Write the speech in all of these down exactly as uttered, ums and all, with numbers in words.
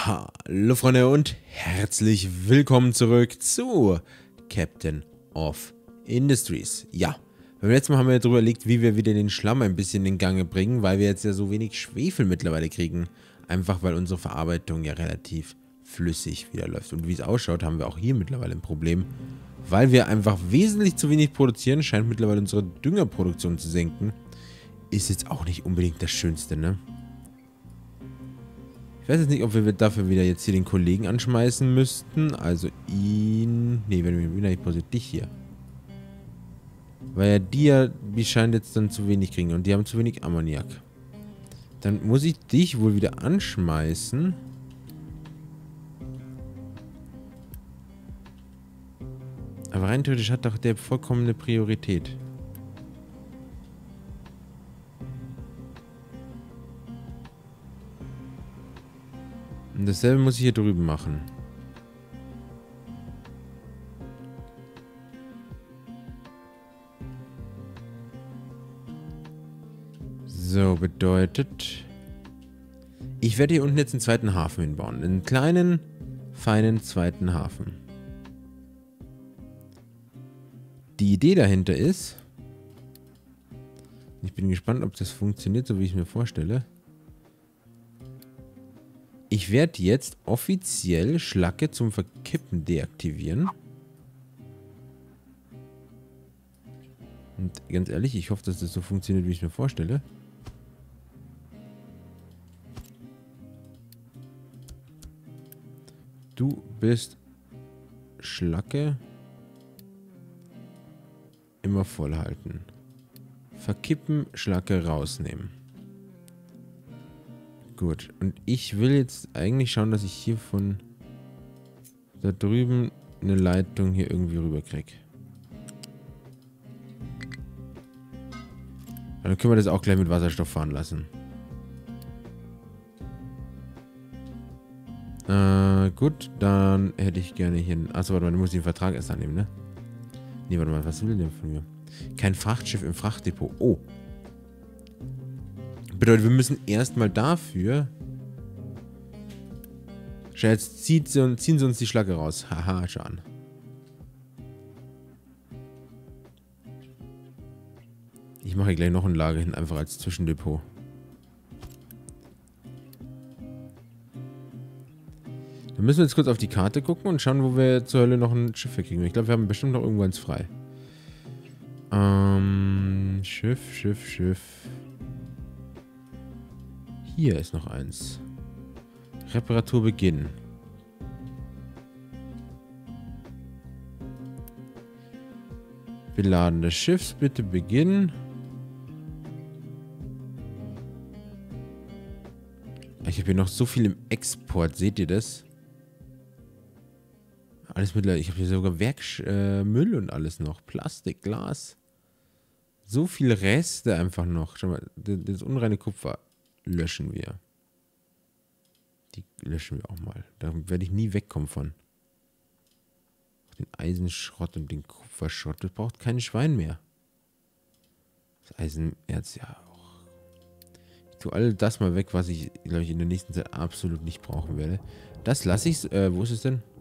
Hallo Freunde und herzlich willkommen zurück zu Captain of Industries. Ja, beim letzten Mal haben wir darüber überlegt, wie wir wieder den Schlamm ein bisschen in Gange bringen, weil wir jetzt ja so wenig Schwefel mittlerweile kriegen. Einfach weil unsere Verarbeitung ja relativ flüssig wieder läuft. Und wie es ausschaut, haben wir auch hier mittlerweile ein Problem, weil wir einfach wesentlich zu wenig produzieren, scheint mittlerweile unsere Düngerproduktion zu senken. Ist jetzt auch nicht unbedingt das Schönste, ne? Ich weiß jetzt nicht, ob wir dafür wieder jetzt hier den Kollegen anschmeißen müssten. Also ihn... Ne, wenn wir wieder pausiert dich hier. Weil ja die ja, die scheinen jetzt dann zu wenig kriegen. Und die haben zu wenig Ammoniak. Dann muss ich dich wohl wieder anschmeißen. Aber rein theoretisch hat doch der vollkommene Priorität. Und dasselbe muss ich hier drüben machen. So, bedeutet... Ich werde hier unten jetzt einen zweiten Hafen hinbauen. Einen kleinen, feinen zweiten Hafen. Die Idee dahinter ist... Ich bin gespannt, ob das funktioniert, so wie ich es mir vorstelle. Ich werde jetzt offiziell Schlacke zum Verkippen deaktivieren. Und ganz ehrlich, ich hoffe, dass das so funktioniert, wie ich es mir vorstelle. Du bist Schlacke. Immer voll halten. Verkippen, Schlacke rausnehmen. Gut, und ich will jetzt eigentlich schauen, dass ich hier von da drüben eine Leitung hier irgendwie rüber kriege. Dann können wir das auch gleich mit Wasserstoff fahren lassen. Äh, gut, dann hätte ich gerne hier... Achso, warte mal, du musst den Vertrag erst annehmen, ne? Ne, warte mal, was will der von mir? Kein Frachtschiff im Frachtdepot. Oh. Bedeutet, wir müssen erstmal dafür... Schau, jetzt zieht sie, ziehen sie uns die Schlacke raus. Haha, schon. Ich mache gleich noch ein Lager hin, einfach als Zwischendepot. Dann müssen wir jetzt kurz auf die Karte gucken und schauen, wo wir zur Hölle noch ein Schiff kriegen. Ich glaube, wir haben bestimmt noch irgendwo eins frei. Ähm, Schiff, Schiff, Schiff... Hier ist noch eins. Reparatur beginnen. Beladen des Schiffs bitte beginnen. Ich habe hier noch so viel im Export. Seht ihr das? Alles mittlerweile. Ich habe hier sogar Werkmüll äh, und alles noch. Plastik, Glas. So viel Reste einfach noch. Schau mal, das unreine Kupfer löschen wir. Die löschen wir auch mal. Da werde ich nie wegkommen von. Den Eisenschrott und den Kupferschrott. Das braucht kein Schwein mehr. Das Eisenerz ja auch. Ich tue all das mal weg, was ich, glaube ich, in der nächsten Zeit absolut nicht brauchen werde. Das lasse ich. Äh, wo ist es denn?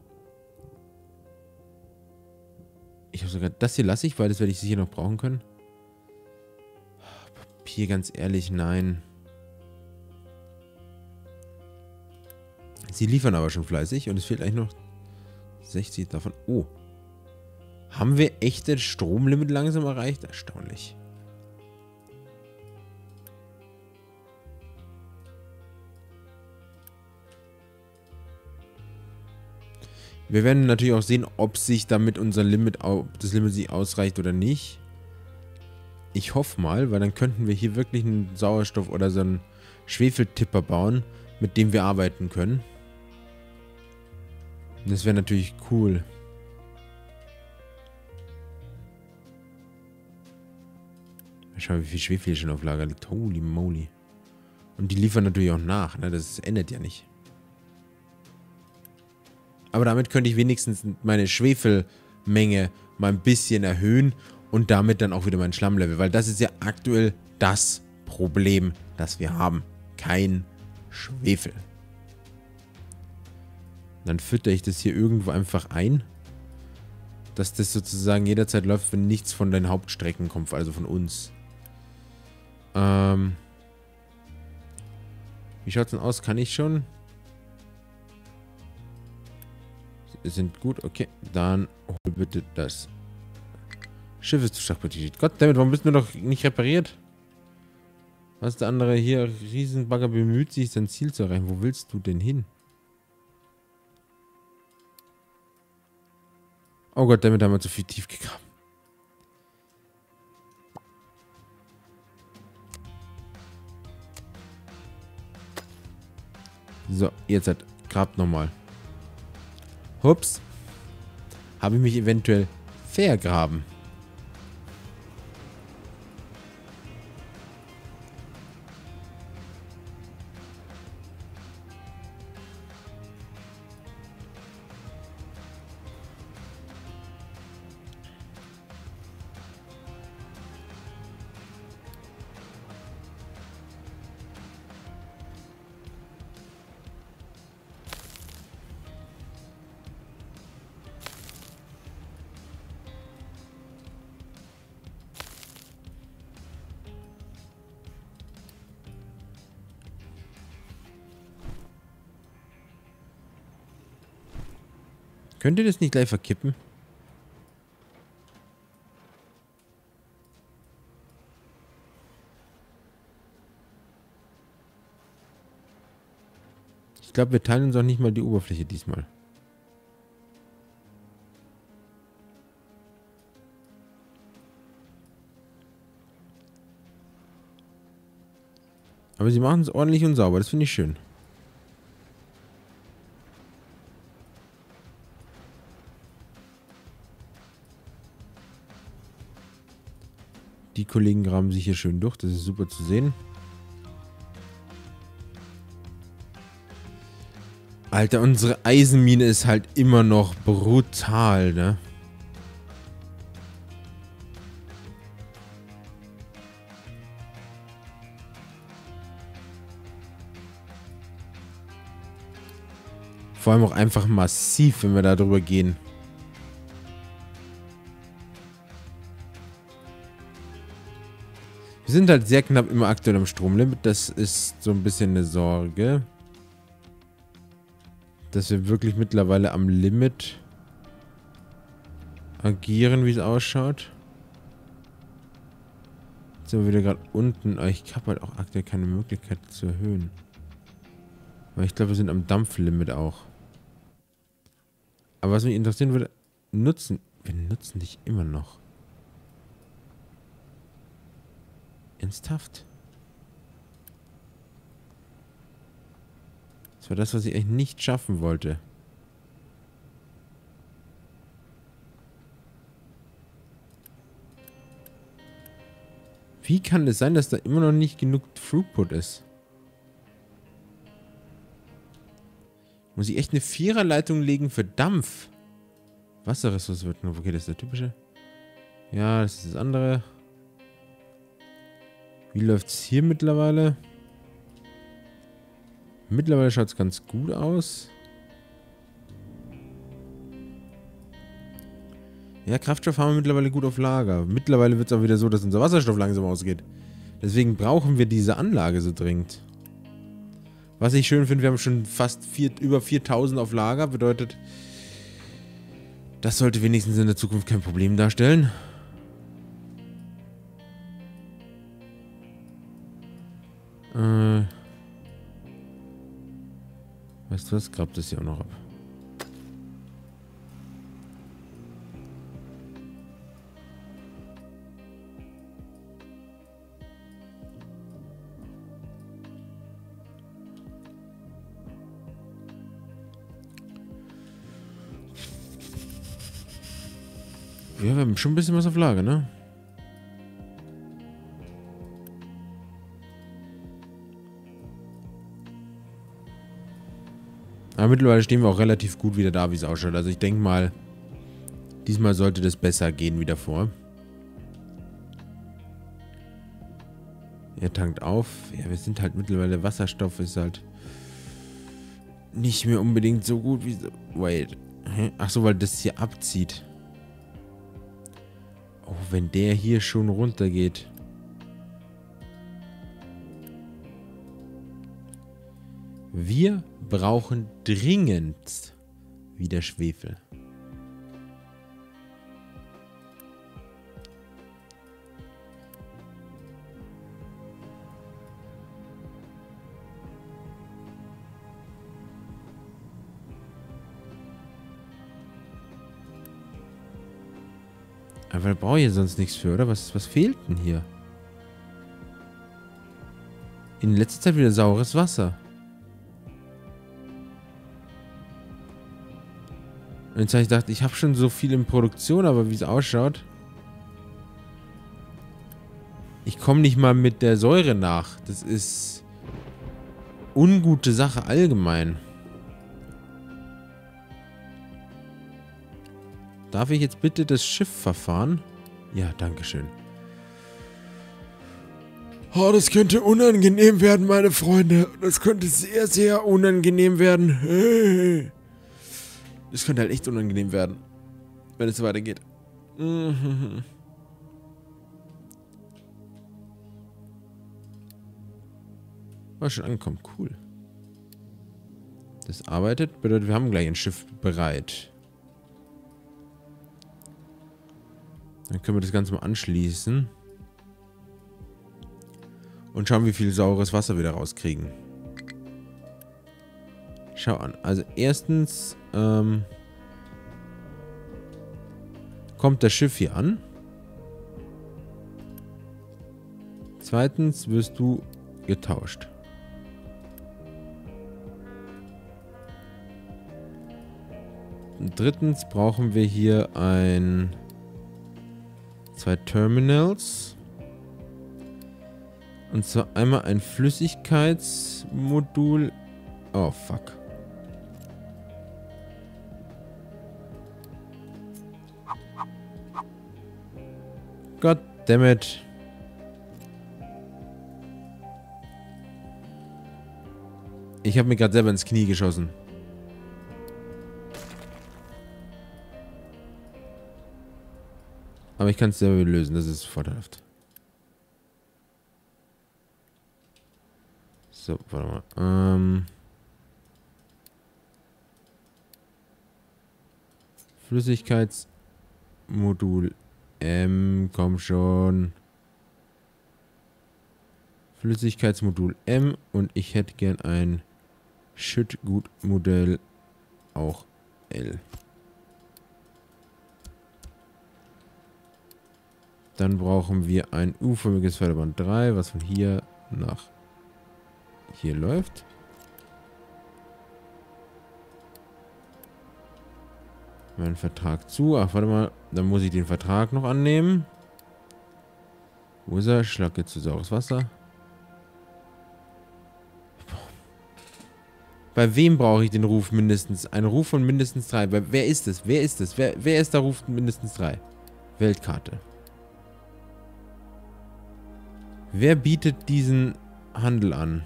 Ich habe sogar... Das hier lasse ich, weil das werde ich sicher noch brauchen können. Papier, ganz ehrlich, nein. Sie liefern aber schon fleißig und es fehlt eigentlich noch sechzig davon. Oh. Haben wir echt das Stromlimit langsam erreicht? Erstaunlich. Wir werden natürlich auch sehen, ob sich damit unser Limit, ob das Limit sich ausreicht oder nicht. Ich hoffe mal, weil dann könnten wir hier wirklich einen Sauerstoff oder so einen Schwefeltipper bauen, mit dem wir arbeiten können. Das wäre natürlich cool. Schau, wie viel Schwefel hier schon auf Lager liegt. Holy moly. Und die liefern natürlich auch nach, ne? Das endet ja nicht. Aber damit könnte ich wenigstens meine Schwefelmenge mal ein bisschen erhöhen und damit dann auch wieder mein Schlammlevel. Weil das ist ja aktuell das Problem, das wir haben. Kein Schwefel. Dann fütter ich das hier irgendwo einfach ein. Dass das sozusagen jederzeit läuft, wenn nichts von den Hauptstrecken kommt, also von uns. Ähm. Wie schaut's denn aus? Kann ich schon? Sie sind gut, okay. Dann hol bitte das Schiffeszuschlag. Goddammit, warum bist du noch nicht repariert? Was ist der andere hier? Riesenbagger bemüht sich, sein Ziel zu erreichen. Wo willst du denn hin? Oh Gott, damit haben wir zu viel tief gegraben. So, jetzt hat grabt nochmal. Hups. Habe ich mich eventuell vergraben. Könnt ihr das nicht gleich verkippen? Ich glaube, wir teilen uns auch nicht mal die Oberfläche diesmal. Aber sie machen es ordentlich und sauber. Das finde ich schön. Die Kollegen graben sich hier schön durch. Das ist super zu sehen. Alter, unsere Eisenmine ist halt immer noch brutal, ne? Vor allem auch einfach massiv, wenn wir da drüber gehen. Wir sind halt sehr knapp immer aktuell am Stromlimit. Das ist so ein bisschen eine Sorge. Dass wir wirklich mittlerweile am Limit agieren, wie es ausschaut. Jetzt sind wir wieder gerade unten. Aber ich habe halt auch aktuell keine Möglichkeit zu erhöhen. Aber ich glaube, wir sind am Dampflimit auch. Aber was mich interessieren würde, nutzen. Wir nutzen dich immer noch. Ernsthaft? Das war das, was ich eigentlich nicht schaffen wollte. Wie kann es sein, dass da immer noch nicht genug Throughput ist? Muss ich echt eine Viererleitung legen für Dampf? Wasserressource wird nur. Okay, das ist der typische. Ja, das ist das andere. Wie läuft es hier mittlerweile? Mittlerweile schaut es ganz gut aus. Ja, Kraftstoff haben wir mittlerweile gut auf Lager. Mittlerweile wird es auch wieder so, dass unser Wasserstoff langsam ausgeht. Deswegen brauchen wir diese Anlage so dringend. Was ich schön finde, wir haben schon fast vier, über viertausend auf Lager. Bedeutet, das sollte wenigstens in der Zukunft kein Problem darstellen. Äh... Weißt du was? Grabt das hier auch noch ab. Ja, wir haben schon ein bisschen was auf Lager, ne? Aber mittlerweile stehen wir auch relativ gut wieder da, wie es ausschaut. Also ich denke mal, diesmal sollte das besser gehen wie davor. Er tankt auf. Ja, wir sind halt mittlerweile, Wasserstoff ist halt nicht mehr unbedingt so gut wie... So. Wait. Hä? Ach so, weil das hier abzieht. Oh, wenn der hier schon runtergeht. Wir brauchen dringend wieder Schwefel. Aber da brauche ich ja sonst nichts für, oder? Was, was fehlt denn hier? In letzter Zeit wieder saures Wasser. Und jetzt habe ich gedacht, ich habe schon so viel in Produktion, aber wie es ausschaut... Ich komme nicht mal mit der Säure nach. Das ist... ungute Sache allgemein. Darf ich jetzt bitte das Schiff verfahren? Ja, danke schön. Oh, das könnte unangenehm werden, meine Freunde. Das könnte sehr, sehr unangenehm werden. Das könnte halt echt unangenehm werden, wenn es so weitergeht. War schon angekommen, cool. Das arbeitet, bedeutet, wir haben gleich ein Schiff bereit. Dann können wir das Ganze mal anschließen. Und schauen, wie viel saures Wasser wir da rauskriegen. Schau an. Also erstens ähm, kommt das Schiff hier an. Zweitens wirst du getauscht. Und drittens brauchen wir hier ein... zwei Terminals. Und zwar einmal ein Flüssigkeitsmodul. Oh, fuck. God damn it. Ich habe mir gerade selber ins Knie geschossen. Aber ich kann es selber lösen, das ist vorteilhaft. So, warte mal. Ähm Flüssigkeitsmodul M, komm schon. Flüssigkeitsmodul M und ich hätte gern ein Schüttgutmodell auch L. Dann brauchen wir ein U-förmiges Förderband drei, was von hier nach hier läuft. Mein Vertrag zu. Ach, warte mal. Dann muss ich den Vertrag noch annehmen. Wo ist er? Schlacke zu saures Wasser. Bei wem brauche ich den Ruf mindestens? Ein Ruf von mindestens drei. Bei, wer ist es? Wer ist es? Wer, wer ist der Ruf mindestens drei? Weltkarte. Wer bietet diesen Handel an?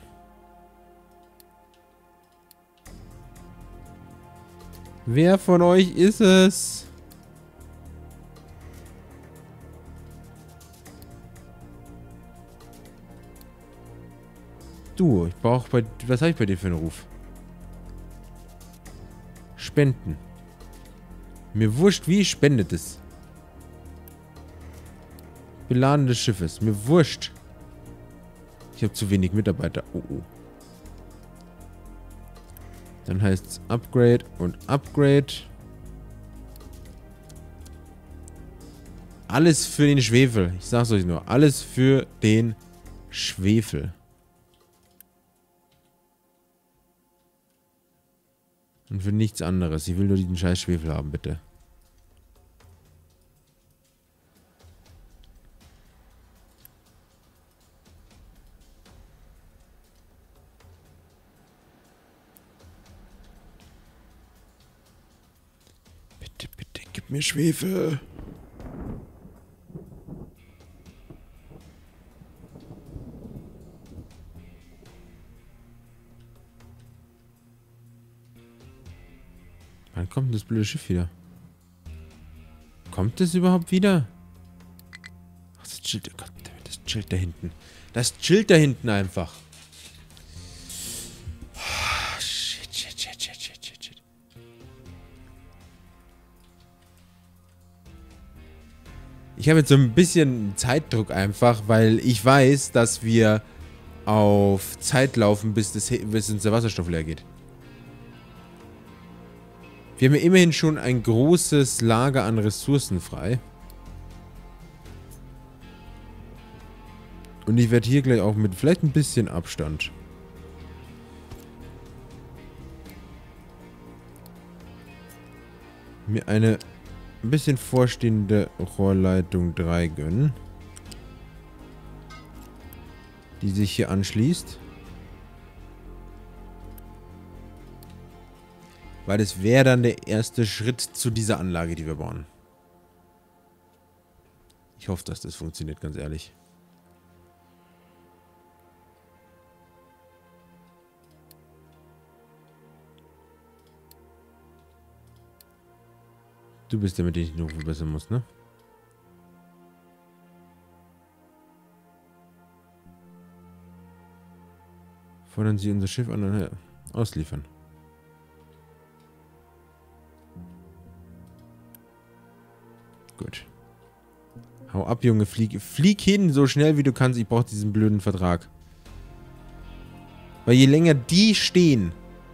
Wer von euch ist es? Du, ich brauche bei... Was habe ich bei dir für einen Ruf? Spenden. Mir wurscht, wie spendet es. Beladen des Schiffes. Mir wurscht. Ich habe zu wenig Mitarbeiter. Oh, oh. Dann heißt es Upgrade und Upgrade. Alles für den Schwefel. Ich sag's euch nur. Alles für den Schwefel. Und für nichts anderes. Ich will nur diesen scheiß Schwefel haben, bitte. Bitte, bitte, gib mir Schwefel. Wann kommt denn das blöde Schiff wieder? Kommt es überhaupt wieder? Ach, das chillt, oh Gott, das chillt da hinten. Das chillt da hinten einfach. Oh, shit, shit, shit, shit, shit, shit, shit. Ich habe jetzt so ein bisschen Zeitdruck einfach, weil ich weiß, dass wir auf Zeit laufen, bis, das, bis uns der Wasserstoff leer geht. Wir haben ja immerhin schon ein großes Lager an Ressourcen frei. Und ich werde hier gleich auch mit vielleicht ein bisschen Abstand mir eine ein bisschen vorstehende Rohrleitung drei gönnen, die sich hier anschließt. Weil das wäre dann der erste Schritt zu dieser Anlage, die wir bauen. Ich hoffe, dass das funktioniert, ganz ehrlich. Du bist der, mit dem ich noch verbessern muss, ne? Fordern Sie unser Schiff an und her ausliefern. Gut. Hau ab, Junge. Flieg, flieg hin, so schnell wie du kannst. Ich brauche diesen blöden Vertrag. Weil je länger die stehen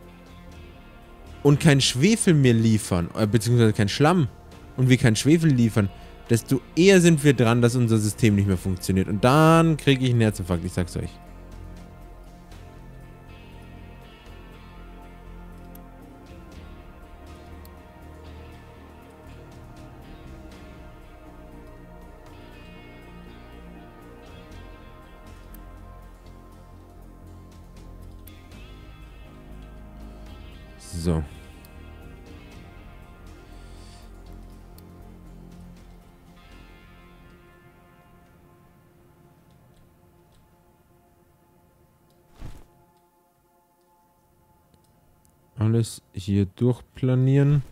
und kein Schwefel mehr liefern, äh, beziehungsweise kein Schlamm und wir kein Schwefel liefern, desto eher sind wir dran, dass unser System nicht mehr funktioniert. Und dann kriege ich einen Herzinfarkt, ich sag's euch. So. Alles hier durchplanieren.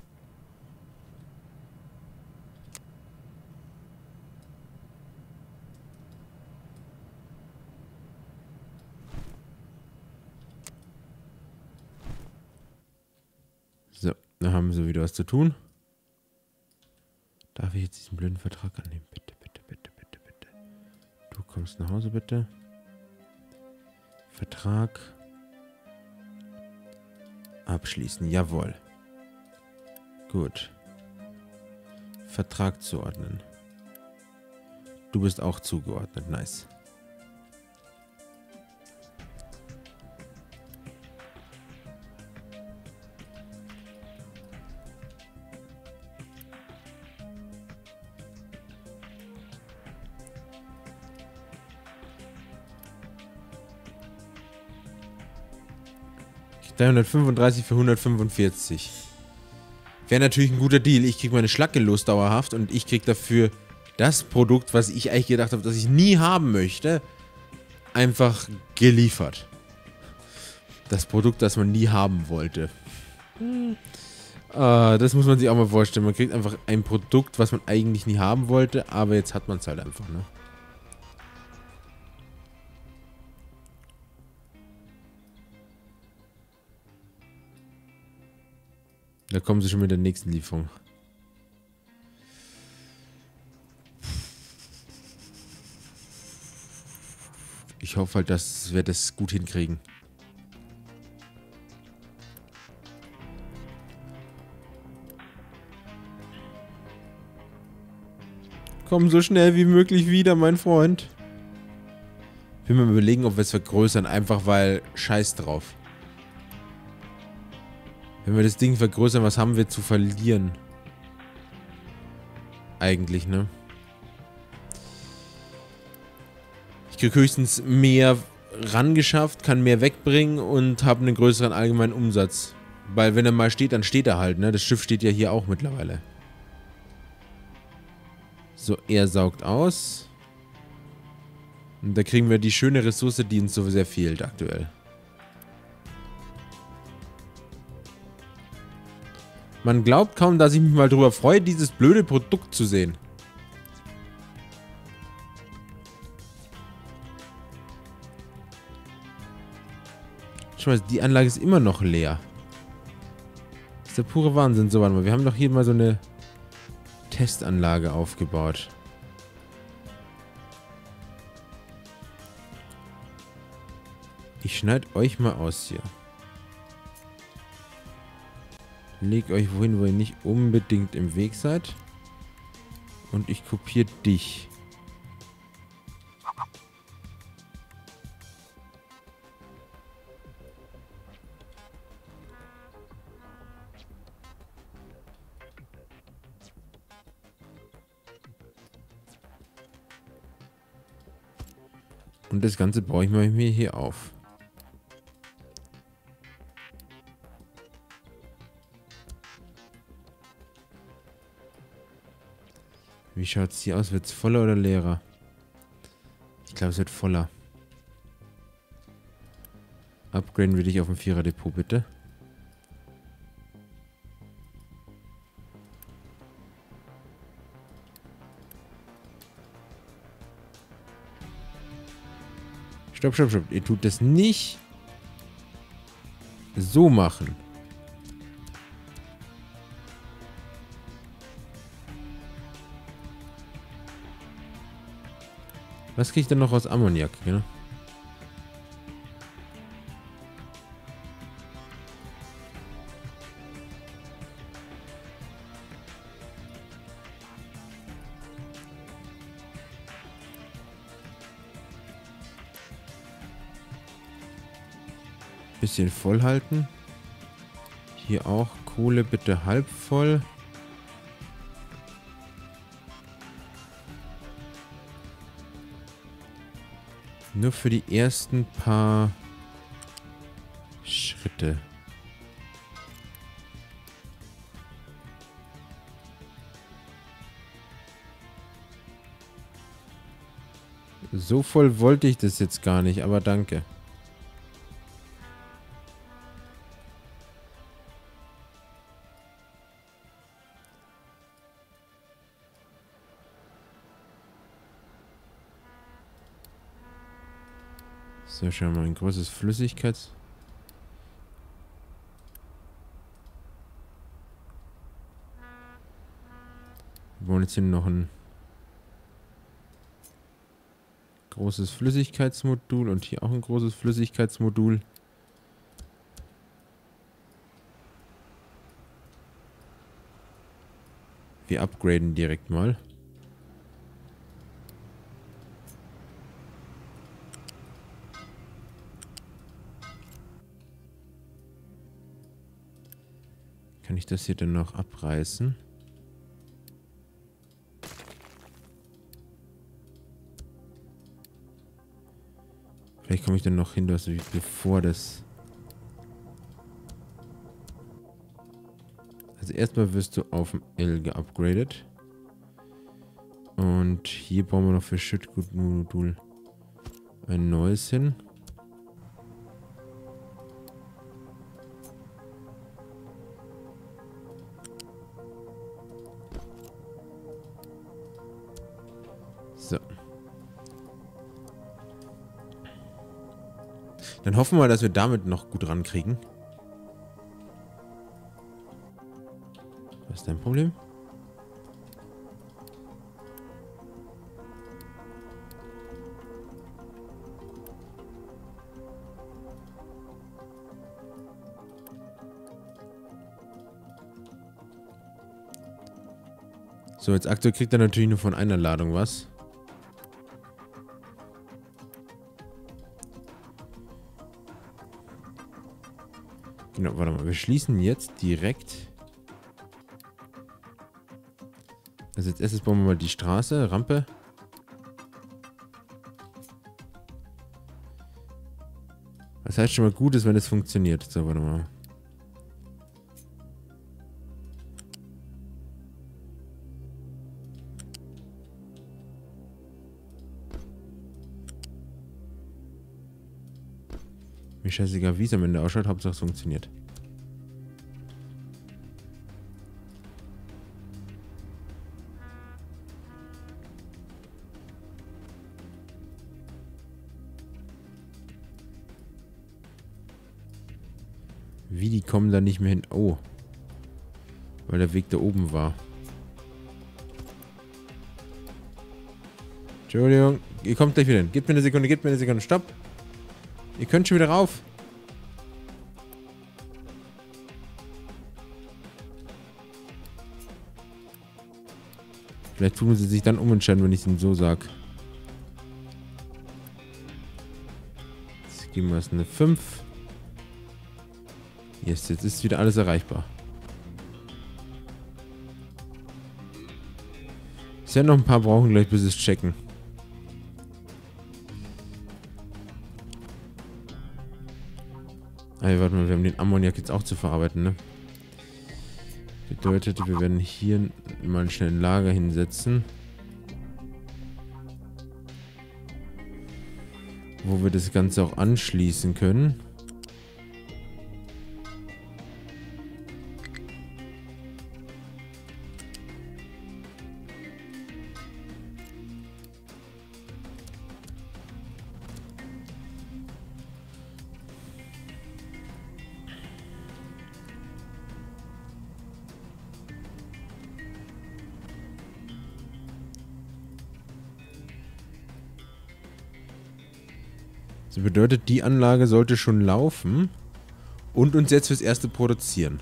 So, da haben sie wieder was zu tun. Darf ich jetzt diesen blöden Vertrag annehmen? Bitte, bitte, bitte, bitte, bitte. Du kommst nach Hause, bitte. Vertrag abschließen. Jawohl. Gut. Vertrag zuordnen. Du bist auch zugeordnet. Nice. dreihundertfünfunddreißig für hundertfünfundvierzig. Wäre natürlich ein guter Deal. Ich kriege meine Schlacke los dauerhaft und ich kriege dafür das Produkt, was ich eigentlich gedacht habe, dass ich nie haben möchte, einfach geliefert. Das Produkt, das man nie haben wollte. Hm. Äh, das muss man sich auch mal vorstellen. Man kriegt einfach ein Produkt, was man eigentlich nie haben wollte, aber jetzt hat man es halt einfach, ne? Da kommen sie schon mit der nächsten Lieferung. Ich hoffe halt, dass wir das gut hinkriegen. Komm so schnell wie möglich wieder, mein Freund. Ich will mir überlegen, ob wir es vergrößern, einfach weil Scheiß drauf. Wenn wir das Ding vergrößern, was haben wir zu verlieren? Eigentlich, ne? Ich kriege höchstens mehr rangeschafft, kann mehr wegbringen und habe einen größeren allgemeinen Umsatz. Weil wenn er mal steht, dann steht er halt, ne? Das Schiff steht ja hier auch mittlerweile. So, er saugt aus. Und da kriegen wir die schöne Ressource, die uns so sehr fehlt aktuell. Man glaubt kaum, dass ich mich mal drüber freue, dieses blöde Produkt zu sehen. Schau mal, die Anlage ist immer noch leer. Das ist der pure Wahnsinn. So, warte mal, wir haben doch hier mal so eine Testanlage aufgebaut. Ich schneide euch mal aus hier. Leg euch wohin, wo ihr nicht unbedingt im Weg seid. Und ich kopiere dich. Und das Ganze baue ich mir hier auf. Wie schaut es hier aus? Wird es voller oder leerer? Ich glaube, es wird voller. Upgraden wir dich auf ein Vierer-Depot, bitte. Stopp, stopp, stopp. Ihr tut das nicht so machen. Was kriege ich denn noch aus Ammoniak? Ja? Bisschen voll halten. Hier auch Kohle bitte halb voll. Nur für die ersten paar Schritte. So voll wollte ich das jetzt gar nicht, aber danke. So, schauen wir mal, ein großes Flüssigkeits... Wir wollen jetzt hier noch ein großes Flüssigkeitsmodul und hier auch ein großes Flüssigkeitsmodul. Wir upgraden direkt mal. Kann ich das hier denn noch abreißen? Vielleicht komme ich dann noch hin, dass ich bevor das... Also erstmal wirst du auf dem L geupgradet. Und hier brauchen wir noch für Schüttgutmodul ein neues hin. So. Dann hoffen wir, dass wir damit noch gut rankriegen. Was ist dein Problem? So, jetzt aktuell kriegt er natürlich nur von einer Ladung was. Genau, warte mal. Wir schließen jetzt direkt. Also als erstes bauen wir mal die Straße, Rampe. Das heißt schon mal gut ist, wenn es funktioniert. So, warte mal. Mir scheißegal, wie es am Ende ausschaut. Hauptsache es funktioniert. Wie, die kommen da nicht mehr hin? Oh. Weil der Weg da oben war. Entschuldigung. Ihr kommt gleich wieder hin. Gebt mir eine Sekunde, gebt mir eine Sekunde. Stopp. Ihr könnt schon wieder rauf. Vielleicht tun sie sich dann umentscheiden, wenn ich es ihnen so sag. Jetzt geben wir es eine fünf. Yes, jetzt ist wieder alles erreichbar. Es werden noch ein paar brauchen gleich, bis sie es checken. Ah, warte mal, wir haben den Ammoniak jetzt auch zu verarbeiten, ne? Bedeutet, wir werden hier mal schnell ein Lager hinsetzen. Wo wir das Ganze auch anschließen können. Das bedeutet, die Anlage sollte schon laufen und uns jetzt fürs Erste produzieren.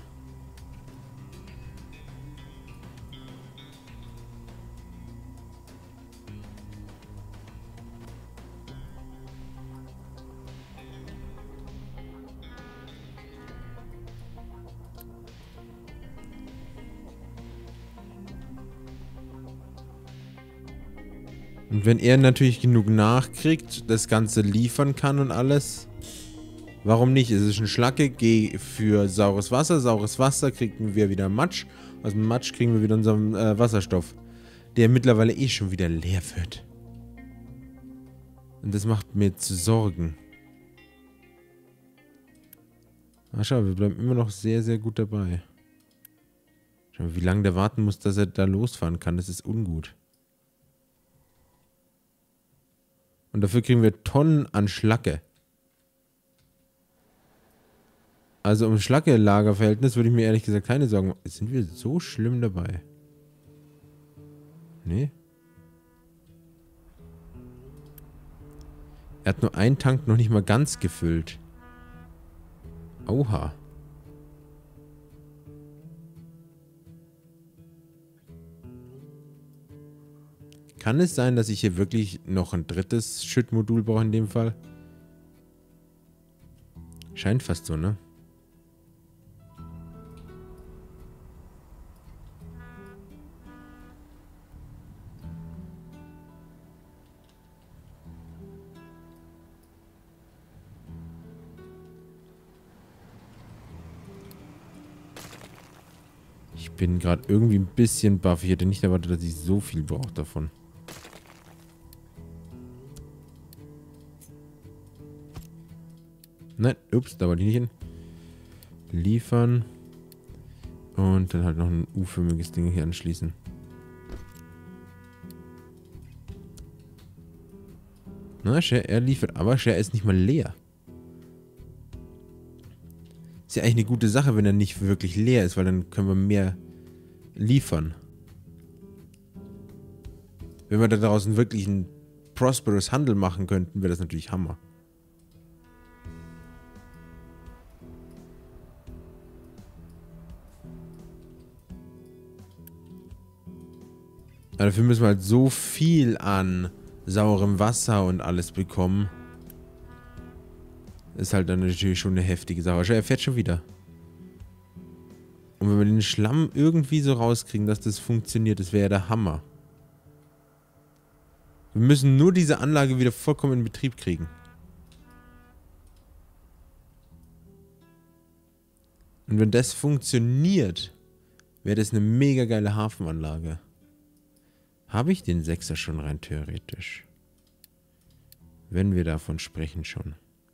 Und wenn er natürlich genug nachkriegt, das Ganze liefern kann und alles, warum nicht? Es ist ein Schlacke, geh für saures Wasser. Saures Wasser kriegen wir wieder Matsch. Aus dem Matsch kriegen wir wieder unseren äh, Wasserstoff, der mittlerweile eh schon wieder leer wird. Und das macht mir zu Sorgen. Ah, schau, wir bleiben immer noch sehr, sehr gut dabei. Schau mal, wie lange der warten muss, dass er da losfahren kann. Das ist ungut. Und dafür kriegen wir Tonnen an Schlacke. Also um Schlacke-Lagerverhältnis würde ich mir ehrlich gesagt keine Sorgen machen. Sind wir so schlimm dabei? Nee. Er hat nur einen Tank noch nicht mal ganz gefüllt. Oha. Kann es sein, dass ich hier wirklich noch ein drittes Schüttmodul brauche in dem Fall? Scheint fast so, ne? Ich bin gerade irgendwie ein bisschen baff. Ich hätte nicht erwartet, dass ich so viel brauche davon. Nein, ups, da wollte ich nicht hin. Liefern. Und dann halt noch ein U-förmiges Ding hier anschließen. Na, Share, er liefert, aber Share ist nicht mal leer. Ist ja eigentlich eine gute Sache, wenn er nicht wirklich leer ist, weil dann können wir mehr liefern. Wenn wir da draußen wirklich einen prosperous Handel machen könnten, wäre das natürlich Hammer. Aber dafür müssen wir halt so viel an saurem Wasser und alles bekommen. Ist halt dann natürlich schon eine heftige Sache. Aber er fährt schon wieder. Und wenn wir den Schlamm irgendwie so rauskriegen, dass das funktioniert, das wäre ja der Hammer. Wir müssen nur diese Anlage wieder vollkommen in Betrieb kriegen. Und wenn das funktioniert, wäre das eine mega geile Hafenanlage. Habe ich den Sechser schon rein theoretisch? Wenn wir davon sprechen schon.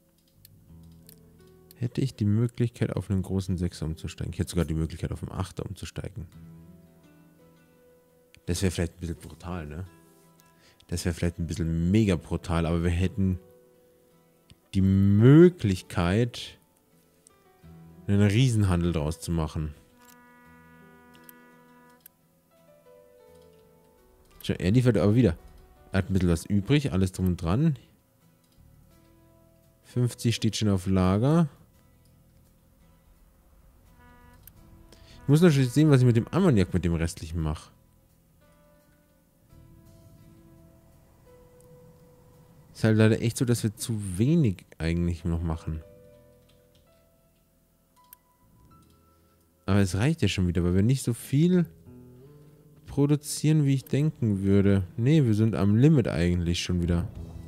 Hätte ich die Möglichkeit, auf einen großen Sechser umzusteigen. Ich hätte sogar die Möglichkeit, auf einen Achter umzusteigen. Das wäre vielleicht ein bisschen brutal, ne? Das wäre vielleicht ein bisschen mega brutal, aber wir hätten die Möglichkeit, einen Riesenhandel draus zu machen. Tja, er liefert aber wieder. Er hat ein bisschen was übrig, alles drum und dran. fünfzig steht schon auf Lager. Ich muss natürlich sehen, was ich mit dem Ammoniak, mit dem restlichen mache. Ist halt leider echt so, dass wir zu wenig eigentlich noch machen. Aber es reicht ja schon wieder, weil wir nicht so viel produzieren, wie ich denken würde. Nee, wir sind am Limit eigentlich schon wieder.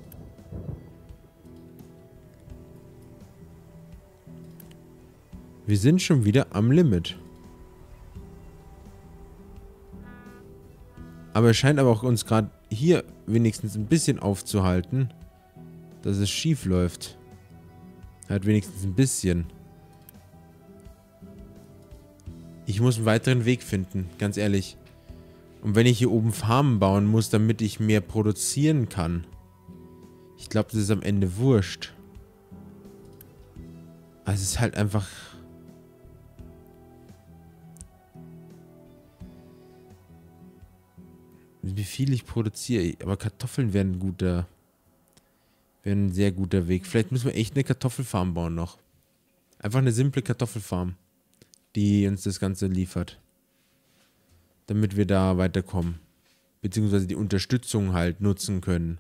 Wir sind schon wieder am Limit. Aber es scheint aber auch uns gerade hier wenigstens ein bisschen aufzuhalten, dass es schief läuft. Halt wenigstens ein bisschen. Ich muss einen weiteren Weg finden, ganz ehrlich. Und wenn ich hier oben Farmen bauen muss, damit ich mehr produzieren kann. Ich glaube, das ist am Ende wurscht. Also es ist halt einfach... Wie viel ich produziere. Aber Kartoffeln wären ein guter... Wären ein sehr guter Weg. Vielleicht müssen wir echt eine Kartoffelfarm bauen noch. Einfach eine simple Kartoffelfarm, die uns das Ganze liefert. Damit wir da weiterkommen. Beziehungsweise die Unterstützung halt nutzen können.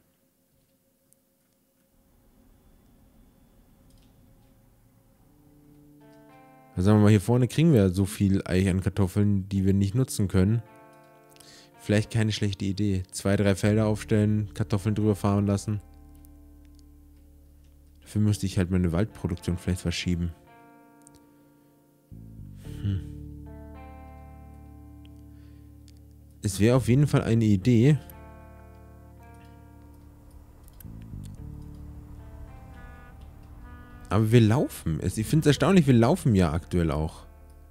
Also sagen wir mal, hier vorne kriegen wir so viel eigentlich an Kartoffeln, die wir nicht nutzen können. Vielleicht keine schlechte Idee. Zwei, drei Felder aufstellen, Kartoffeln drüber fahren lassen. Dafür müsste ich halt meine Waldproduktion vielleicht verschieben. Hm. Es wäre auf jeden Fall eine Idee. Aber wir laufen. Ich finde es erstaunlich, wir laufen ja aktuell auch.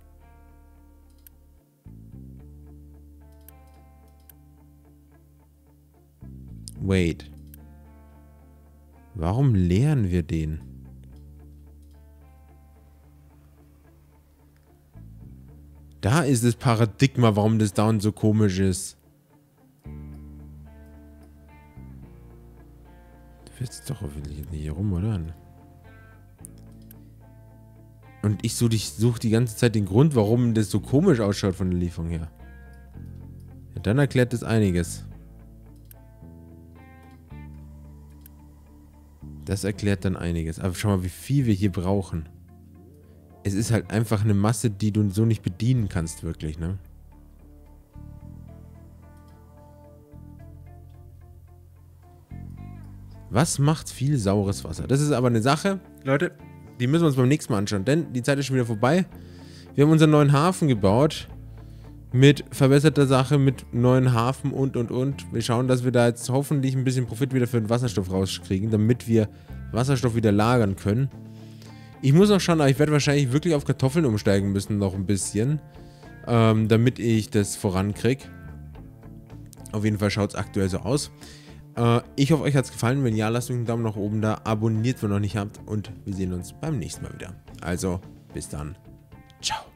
Wait. Warum leeren wir den? Da ist das Paradigma, warum das Down so komisch ist. Du willst doch hoffentlich nicht hier rum, oder? Und ich suche such die ganze Zeit den Grund, warum das so komisch ausschaut von der Lieferung her. Ja, dann erklärt das einiges. Das erklärt dann einiges. Aber schau mal, wie viel wir hier brauchen. Es ist halt einfach eine Masse, die du so nicht bedienen kannst, wirklich, ne? Was macht viel saures Wasser? Das ist aber eine Sache, Leute, die müssen wir uns beim nächsten Mal anschauen, denn die Zeit ist schon wieder vorbei. Wir haben unseren neuen Hafen gebaut. Mit verbesserter Sache, mit neuen Hafen und, und, und. Wir schauen, dass wir da jetzt hoffentlich ein bisschen Profit wieder für den Wasserstoff rauskriegen, damit wir Wasserstoff wieder lagern können. Ich muss noch schauen, aber ich werde wahrscheinlich wirklich auf Kartoffeln umsteigen müssen, noch ein bisschen, ähm, damit ich das vorankriege. Auf jeden Fall schaut es aktuell so aus. Äh, ich hoffe, euch hat es gefallen. Wenn ja, lasst euch einen Daumen nach oben da, abonniert, wenn ihr noch nicht habt und wir sehen uns beim nächsten Mal wieder. Also, bis dann. Ciao.